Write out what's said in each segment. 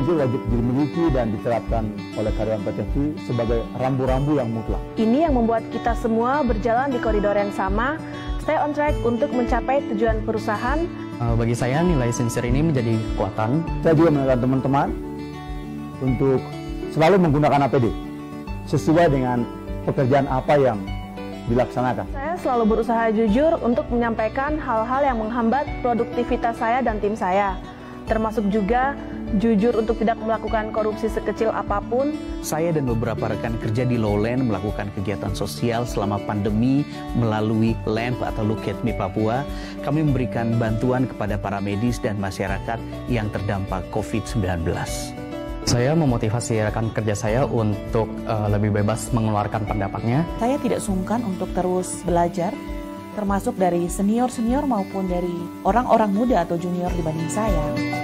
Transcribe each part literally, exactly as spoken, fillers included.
jujur wajib dimiliki dan diterapkan oleh karyawan P T V sebagai rambu-rambu yang mutlak. Ini yang membuat kita semua berjalan di koridor yang sama, stay on track untuk mencapai tujuan perusahaan. Uh, bagi saya nilai sincere ini menjadi kekuatan. Saya juga mengingatkan teman-teman untuk selalu menggunakan A P D sesuai dengan pekerjaan apa yang dilaksanakan. Saya selalu berusaha jujur untuk menyampaikan hal-hal yang menghambat produktivitas saya dan tim saya, termasuk juga jujur untuk tidak melakukan korupsi sekecil apapun. Saya dan beberapa rekan kerja di Lowland melakukan kegiatan sosial selama pandemi melalui L A M P atau Look at Me Papua. Kami memberikan bantuan kepada para medis dan masyarakat yang terdampak covid sembilan belas. Saya memotivasi rekan kerja saya untuk uh, lebih bebas mengeluarkan pendapatnya. Saya tidak sungkan untuk terus belajar, termasuk dari senior-senior maupun dari orang-orang muda atau junior dibanding saya.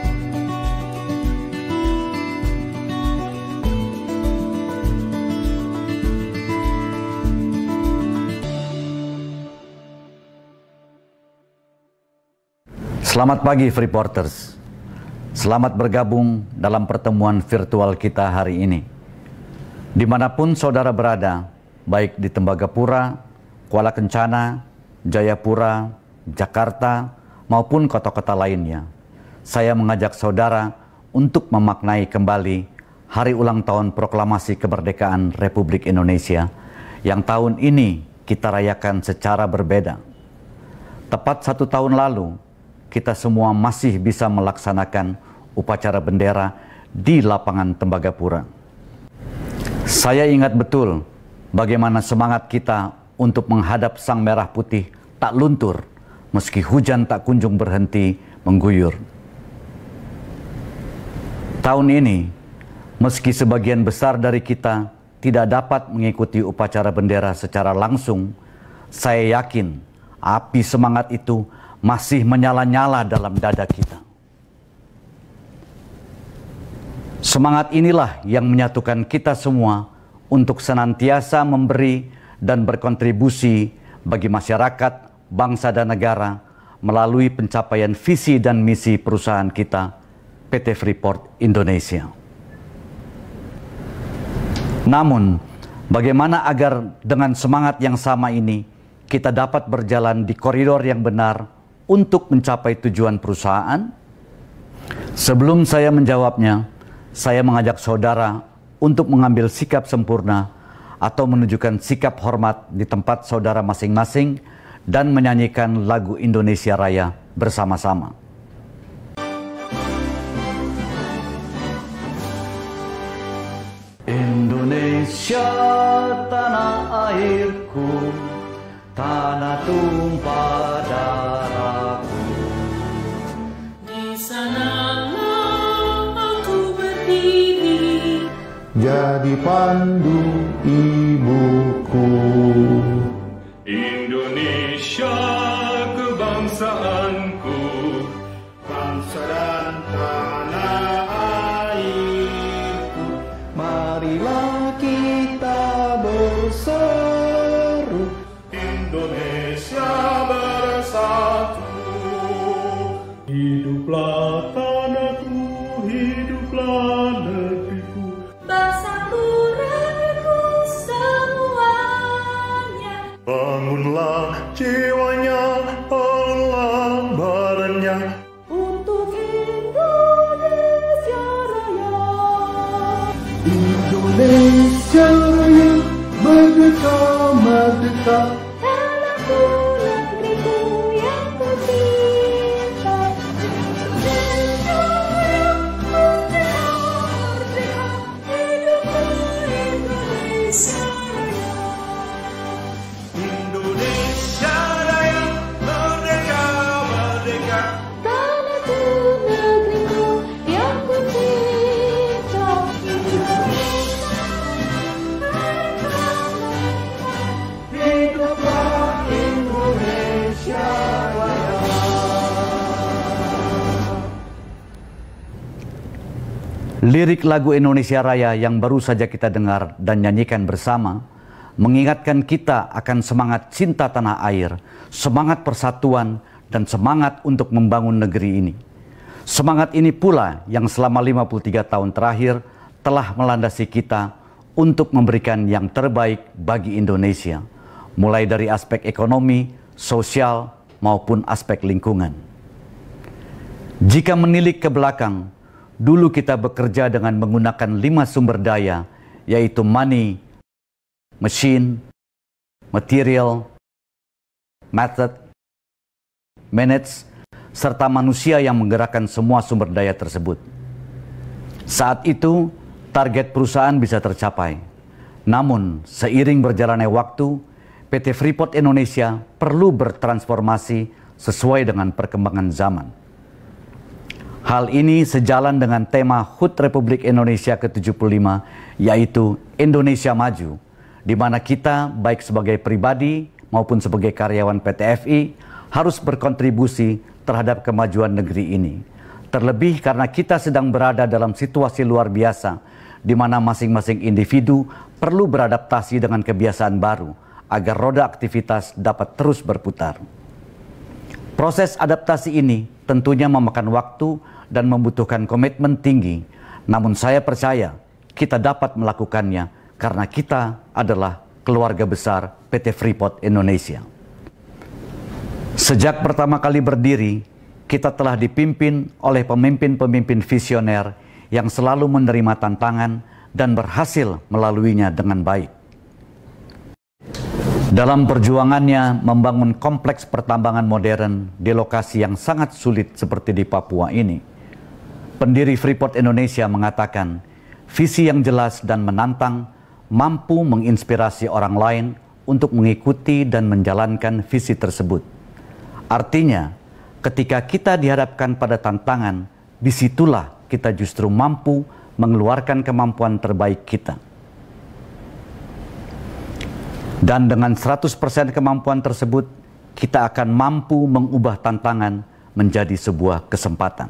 Selamat pagi Freeporters. Selamat bergabung dalam pertemuan virtual kita hari ini. Dimanapun saudara berada, baik di Tembagapura, Kuala Kencana, Jayapura, Jakarta, maupun kota-kota lainnya, saya mengajak saudara untuk memaknai kembali hari ulang tahun Proklamasi Kemerdekaan Republik Indonesia yang tahun ini kita rayakan secara berbeda. Tepat satu tahun lalu, kita semua masih bisa melaksanakan upacara bendera di lapangan Tembagapura. Saya ingat betul bagaimana semangat kita untuk menghadap Sang Merah Putih tak luntur meski hujan tak kunjung berhenti mengguyur. Tahun ini, meski sebagian besar dari kita tidak dapat mengikuti upacara bendera secara langsung, saya yakin api semangat itu masih menyala-nyala dalam dada kita. Semangat inilah yang menyatukan kita semua untuk senantiasa memberi dan berkontribusi bagi masyarakat, bangsa dan negara melalui pencapaian visi dan misi perusahaan kita, P T Freeport Indonesia. Namun, bagaimana agar dengan semangat yang sama ini kita dapat berjalan di koridor yang benar untuk mencapai tujuan perusahaan? Sebelum saya menjawabnya, saya mengajak saudara untuk mengambil sikap sempurna atau menunjukkan sikap hormat di tempat saudara masing-masing dan menyanyikan lagu Indonesia Raya bersama-sama. Indonesia tanah airku, tanah tumpah darahku. Di sanalah aku berdiri, Jadi pandu ibuku. Indonesia kebangsaanku, bangsa dan tanah airku. Marilah kita berseru, Indonesia bersatu. Hiduplah tanahku, hiduplah negeriku, bangsaku, rakyatku semuanya. Bangunlah jiwanya, bangunlah badannya, Untuk Indonesia Raya. Indonesia Raya, merdeka, merdeka. Tanahku, negeriku yang ku cinta. Indonesia Raya, merdeka, merdeka. Hiduplah Indonesia Raya. Indonesia Raya, merdeka, merdeka. Tanahku, negeriku yang ku cinta. Hiduplah Indonesia Raya. Lirik lagu Indonesia Raya yang baru saja kita dengar dan nyanyikan bersama mengingatkan kita akan semangat cinta tanah air, semangat persatuan, dan semangat untuk membangun negeri ini. Semangat ini pula yang selama lima puluh tiga tahun terakhir telah melandasi kita untuk memberikan yang terbaik bagi Indonesia, mulai dari aspek ekonomi, sosial, maupun aspek lingkungan. Jika menilik ke belakang, dulu kita bekerja dengan menggunakan lima sumber daya, yaitu money, machine, material, method, manage, serta manusia yang menggerakkan semua sumber daya tersebut. Saat itu, target perusahaan bisa tercapai. Namun, seiring berjalannya waktu, P T Freeport Indonesia perlu bertransformasi sesuai dengan perkembangan zaman. Hal ini sejalan dengan tema H U T Republik Indonesia ke tujuh puluh lima, yaitu Indonesia Maju, di mana kita, baik sebagai pribadi maupun sebagai karyawan P T F I, harus berkontribusi terhadap kemajuan negeri ini. Terlebih karena kita sedang berada dalam situasi luar biasa, di mana masing-masing individu perlu beradaptasi dengan kebiasaan baru, agar roda aktivitas dapat terus berputar. Proses adaptasi ini tentunya memakan waktu dan membutuhkan komitmen tinggi, namun saya percaya kita dapat melakukannya karena kita adalah keluarga besar P T Freeport Indonesia. Sejak pertama kali berdiri, kita telah dipimpin oleh pemimpin-pemimpin visioner yang selalu menerima tantangan dan berhasil melaluinya dengan baik. Dalam perjuangannya membangun kompleks pertambangan modern di lokasi yang sangat sulit seperti di Papua ini, pendiri Freeport Indonesia mengatakan, visi yang jelas dan menantang mampu menginspirasi orang lain untuk mengikuti dan menjalankan visi tersebut. Artinya, ketika kita dihadapkan pada tantangan, disitulah kita justru mampu mengeluarkan kemampuan terbaik kita. Dan dengan seratus persen kemampuan tersebut, kita akan mampu mengubah tantangan menjadi sebuah kesempatan.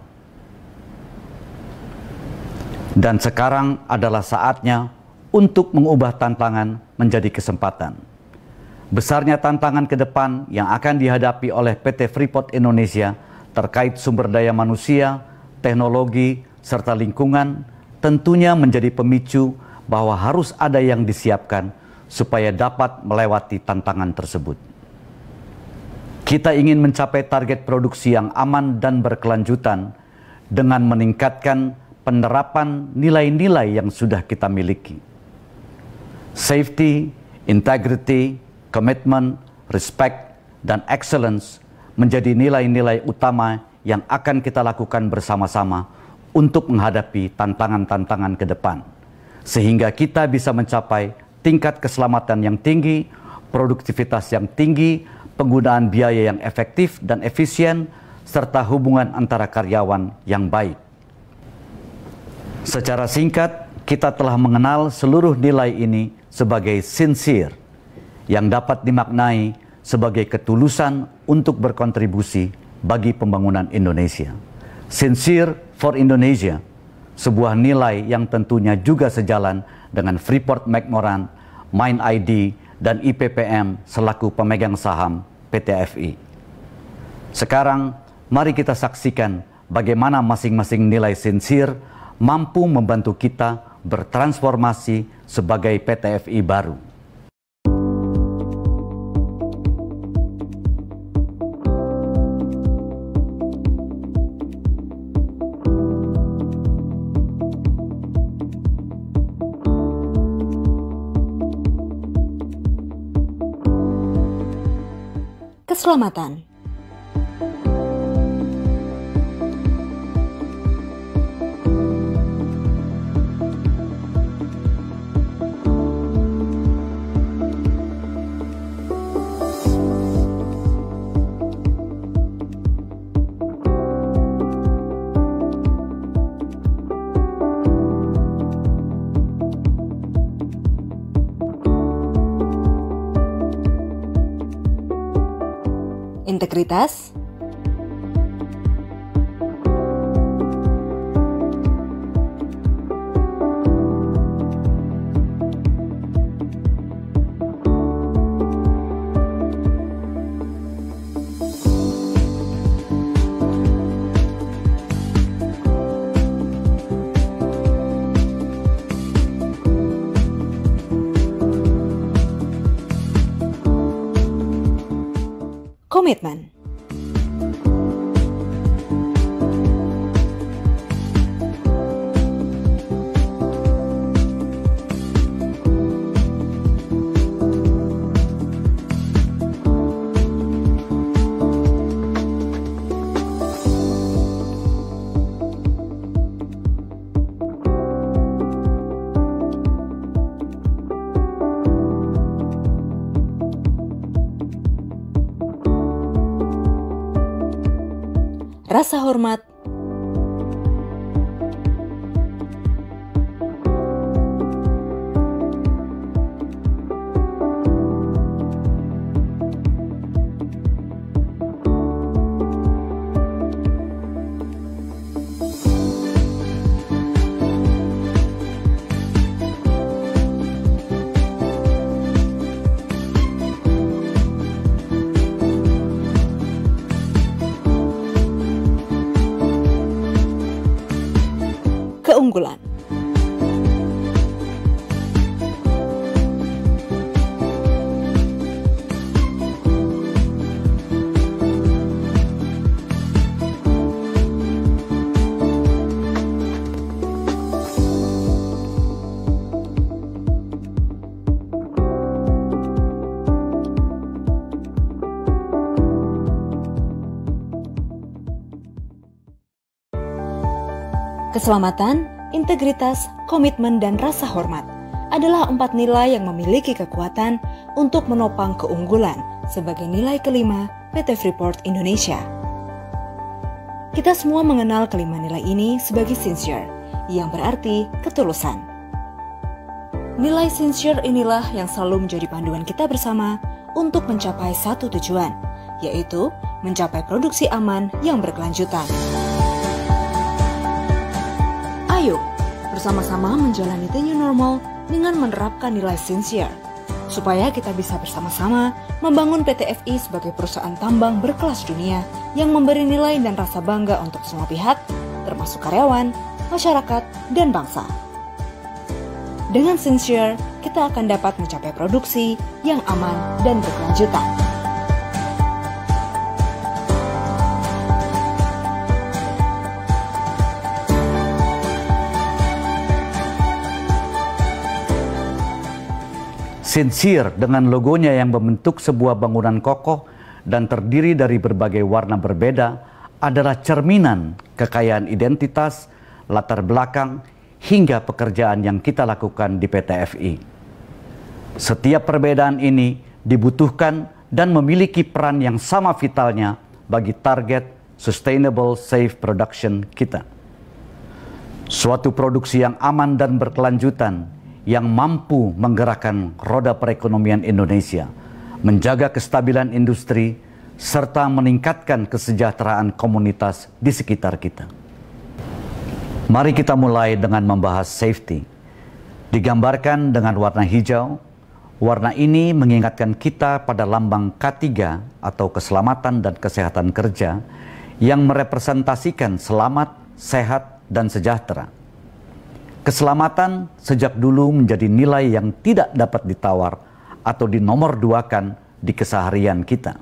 Dan sekarang adalah saatnya untuk mengubah tantangan menjadi kesempatan. Besarnya tantangan ke depan yang akan dihadapi oleh P T Freeport Indonesia terkait sumber daya manusia, teknologi, serta lingkungan tentunya menjadi pemicu bahwa harus ada yang disiapkan supaya dapat melewati tantangan tersebut. Kita ingin mencapai target produksi yang aman dan berkelanjutan dengan meningkatkan penerapan nilai-nilai yang sudah kita miliki. Safety, integrity, commitment, respect, dan excellence menjadi nilai-nilai utama yang akan kita lakukan bersama-sama untuk menghadapi tantangan-tantangan ke depan, sehingga kita bisa mencapai tingkat keselamatan yang tinggi, produktivitas yang tinggi, penggunaan biaya yang efektif dan efisien, serta hubungan antara karyawan yang baik. Secara singkat, kita telah mengenal seluruh nilai ini sebagai sincere, yang dapat dimaknai sebagai ketulusan untuk berkontribusi bagi pembangunan Indonesia. Sincere for Indonesia, sebuah nilai yang tentunya juga sejalan dengan Freeport-McMoRan, Mind I D, dan I P P M selaku pemegang saham P T F I. Sekarang, mari kita saksikan bagaimana masing-masing nilai sincere mampu membantu kita bertransformasi sebagai P T F I baru. Keselamatan. Integritas, komitmen. Rasa hormat, keunggulan. Keselamatan, integritas, komitmen, dan rasa hormat adalah empat nilai yang memiliki kekuatan untuk menopang keunggulan sebagai nilai kelima P T Freeport Indonesia. Kita semua mengenal kelima nilai ini sebagai sincere, yang berarti ketulusan. Nilai sincere inilah yang selalu menjadi panduan kita bersama untuk mencapai satu tujuan, yaitu mencapai produksi aman yang berkelanjutan. Ayo, bersama-sama menjalani the new normal dengan menerapkan nilai sincere, supaya kita bisa bersama-sama membangun P T F I sebagai perusahaan tambang berkelas dunia yang memberi nilai dan rasa bangga untuk semua pihak, termasuk karyawan, masyarakat, dan bangsa. Dengan sincere, kita akan dapat mencapai produksi yang aman dan berkelanjutan. Sincere dengan logonya yang membentuk sebuah bangunan kokoh dan terdiri dari berbagai warna berbeda adalah cerminan kekayaan identitas, latar belakang, hingga pekerjaan yang kita lakukan di P T F I. Setiap perbedaan ini dibutuhkan dan memiliki peran yang sama vitalnya bagi target Sustainable Safe Production kita. Suatu produksi yang aman dan berkelanjutan yang mampu menggerakkan roda perekonomian Indonesia, menjaga kestabilan industri, serta meningkatkan kesejahteraan komunitas di sekitar kita. Mari kita mulai dengan membahas safety. Digambarkan dengan warna hijau, warna ini mengingatkan kita pada lambang K tiga atau keselamatan dan kesehatan kerja yang merepresentasikan selamat, sehat, dan sejahtera. Keselamatan sejak dulu menjadi nilai yang tidak dapat ditawar atau dinomorduakan di keseharian kita.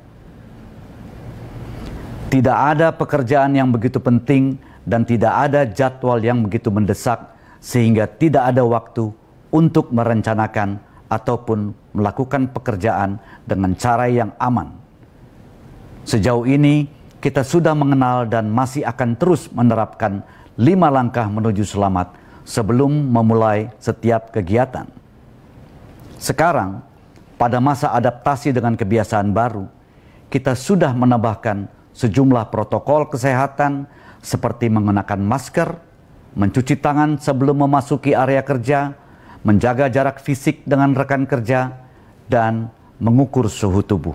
Tidak ada pekerjaan yang begitu penting dan tidak ada jadwal yang begitu mendesak sehingga tidak ada waktu untuk merencanakan ataupun melakukan pekerjaan dengan cara yang aman. Sejauh ini kita sudah mengenal dan masih akan terus menerapkan lima langkah menuju selamat sebelum memulai setiap kegiatan. Sekarang, pada masa adaptasi dengan kebiasaan baru, kita sudah menambahkan sejumlah protokol kesehatan seperti mengenakan masker, mencuci tangan sebelum memasuki area kerja, menjaga jarak fisik dengan rekan kerja, dan mengukur suhu tubuh.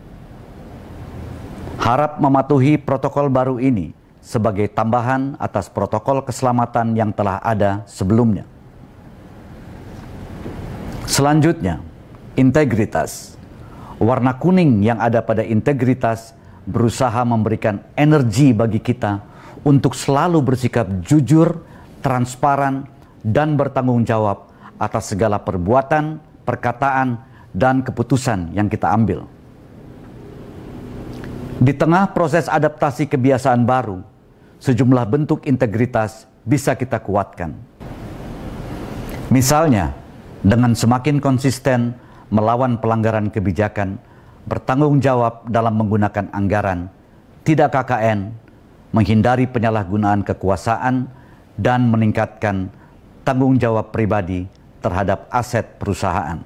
Harap mematuhi protokol baru ini sebagai tambahan atas protokol keselamatan yang telah ada sebelumnya. Selanjutnya, integritas. Warna kuning yang ada pada integritas berusaha memberikan energi bagi kita untuk selalu bersikap jujur, transparan, dan bertanggung jawab atas segala perbuatan, perkataan, dan keputusan yang kita ambil. Di tengah proses adaptasi kebiasaan baru, sejumlah bentuk integritas bisa kita kuatkan. Misalnya, dengan semakin konsisten melawan pelanggaran kebijakan, bertanggung jawab dalam menggunakan anggaran, tidak K K N, menghindari penyalahgunaan kekuasaan, dan meningkatkan tanggung jawab pribadi terhadap aset perusahaan.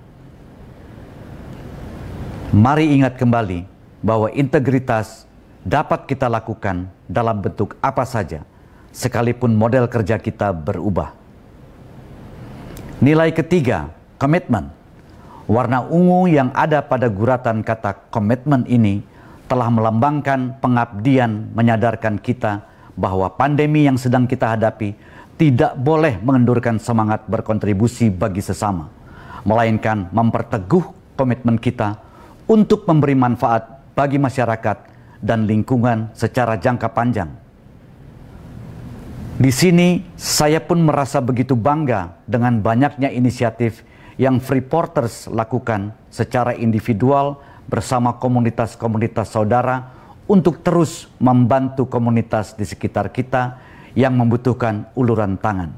Mari ingat kembali bahwa integritas dapat kita lakukan dalam bentuk apa saja, sekalipun model kerja kita berubah. Nilai ketiga, komitmen. Warna ungu yang ada pada guratan kata komitmen ini telah melambangkan pengabdian, menyadarkan kita bahwa pandemi yang sedang kita hadapi tidak boleh mengendurkan semangat berkontribusi bagi sesama, melainkan memperteguh komitmen kita untuk memberi manfaat bagi masyarakat dan lingkungan secara jangka panjang. Di sini saya pun merasa begitu bangga dengan banyaknya inisiatif yang Freeporters lakukan secara individual bersama komunitas-komunitas saudara untuk terus membantu komunitas di sekitar kita yang membutuhkan uluran tangan.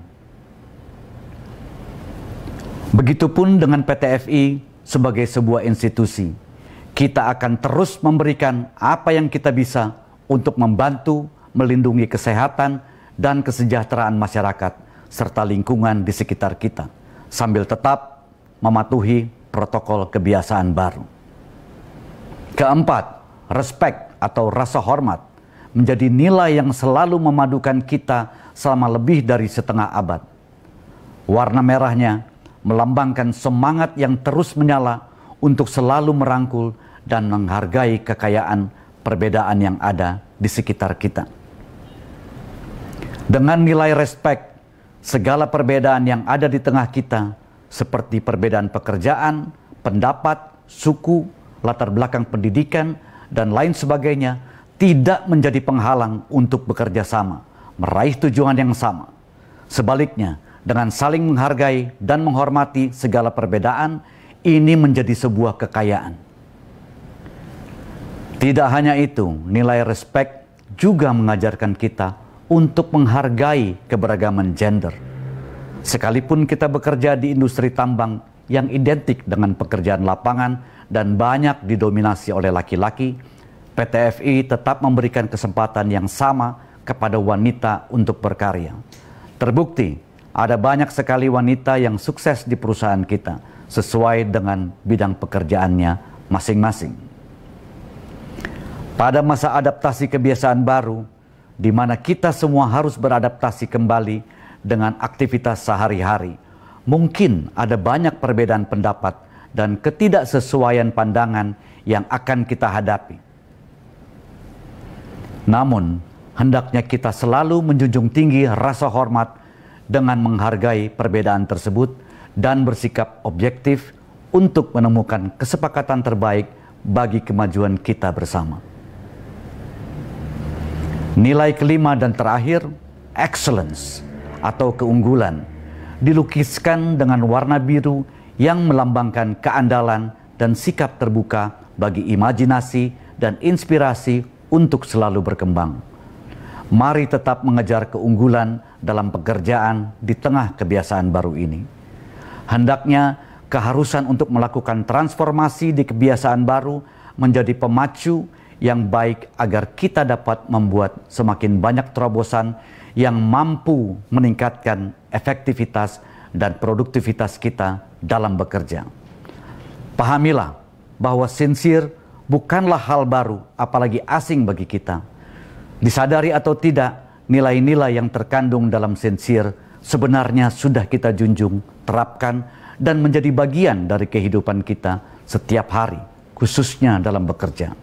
Begitupun dengan P T F I sebagai sebuah institusi. Kita akan terus memberikan apa yang kita bisa untuk membantu melindungi kesehatan dan kesejahteraan masyarakat serta lingkungan di sekitar kita, sambil tetap mematuhi protokol kebiasaan baru. Keempat, respect atau rasa hormat menjadi nilai yang selalu memadukan kita selama lebih dari setengah abad. Warna merahnya melambangkan semangat yang terus menyala untuk selalu merangkul dan menghargai kekayaan perbedaan yang ada di sekitar kita. Dengan nilai respek, segala perbedaan yang ada di tengah kita, seperti perbedaan pekerjaan, pendapat, suku, latar belakang pendidikan, dan lain sebagainya, tidak menjadi penghalang untuk bekerja sama, meraih tujuan yang sama. Sebaliknya, dengan saling menghargai dan menghormati segala perbedaan, ini menjadi sebuah kekayaan. Tidak hanya itu, nilai respek juga mengajarkan kita untuk menghargai keberagaman gender. Sekalipun kita bekerja di industri tambang yang identik dengan pekerjaan lapangan dan banyak didominasi oleh laki-laki, P T F I tetap memberikan kesempatan yang sama kepada wanita untuk berkarya. Terbukti, ada banyak sekali wanita yang sukses di perusahaan kita, sesuai dengan bidang pekerjaannya masing-masing. Pada masa adaptasi kebiasaan baru, di mana kita semua harus beradaptasi kembali dengan aktivitas sehari-hari, mungkin ada banyak perbedaan pendapat dan ketidaksesuaian pandangan yang akan kita hadapi. Namun, hendaknya kita selalu menjunjung tinggi rasa hormat dengan menghargai perbedaan tersebut dan bersikap objektif untuk menemukan kesepakatan terbaik bagi kemajuan kita bersama. Nilai kelima dan terakhir, excellence atau keunggulan, dilukiskan dengan warna biru yang melambangkan keandalan dan sikap terbuka bagi imajinasi dan inspirasi untuk selalu berkembang. Mari tetap mengejar keunggulan dalam pekerjaan di tengah kebiasaan baru ini. Hendaknya keharusan untuk melakukan transformasi di kebiasaan baru menjadi pemacu yang baik agar kita dapat membuat semakin banyak terobosan yang mampu meningkatkan efektivitas dan produktivitas kita dalam bekerja. Pahamilah bahwa sincere bukanlah hal baru, apalagi asing bagi kita. Disadari atau tidak, nilai-nilai yang terkandung dalam sincere sebenarnya sudah kita junjung, terapkan, dan menjadi bagian dari kehidupan kita setiap hari, khususnya dalam bekerja.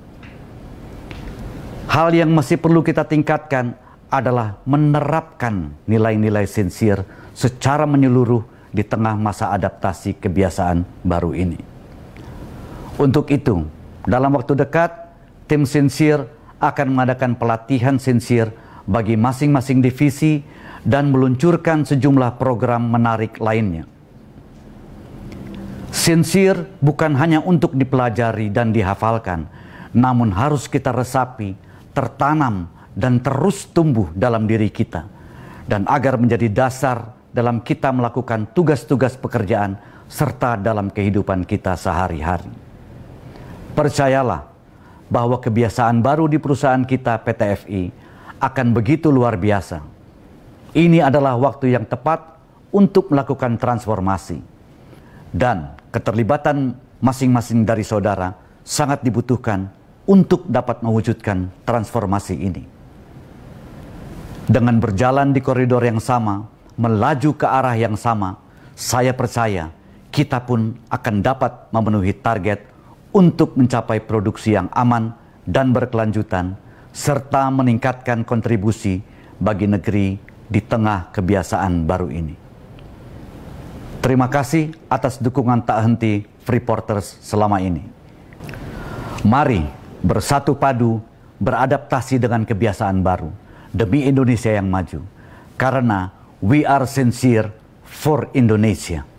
Hal yang masih perlu kita tingkatkan adalah menerapkan nilai-nilai sincere secara menyeluruh di tengah masa adaptasi kebiasaan baru ini. Untuk itu, dalam waktu dekat, tim sincere akan mengadakan pelatihan sincere bagi masing-masing divisi dan meluncurkan sejumlah program menarik lainnya. Sincere bukan hanya untuk dipelajari dan dihafalkan, namun harus kita resapi, tertanam, dan terus tumbuh dalam diri kita, dan agar menjadi dasar dalam kita melakukan tugas-tugas pekerjaan serta dalam kehidupan kita sehari-hari. Percayalah bahwa kebiasaan baru di perusahaan kita P T F I akan begitu luar biasa. Ini adalah waktu yang tepat untuk melakukan transformasi, dan keterlibatan masing-masing dari saudara sangat dibutuhkan untuk dapat mewujudkan transformasi ini. Dengan berjalan di koridor yang sama, melaju ke arah yang sama, saya percaya kita pun akan dapat memenuhi target untuk mencapai produksi yang aman dan berkelanjutan, serta meningkatkan kontribusi bagi negeri di tengah kebiasaan baru ini. Terima kasih atas dukungan tak henti Freeporters selama ini. Mari bersatu padu beradaptasi dengan kebiasaan baru demi Indonesia yang maju, karena we are sincere for Indonesia.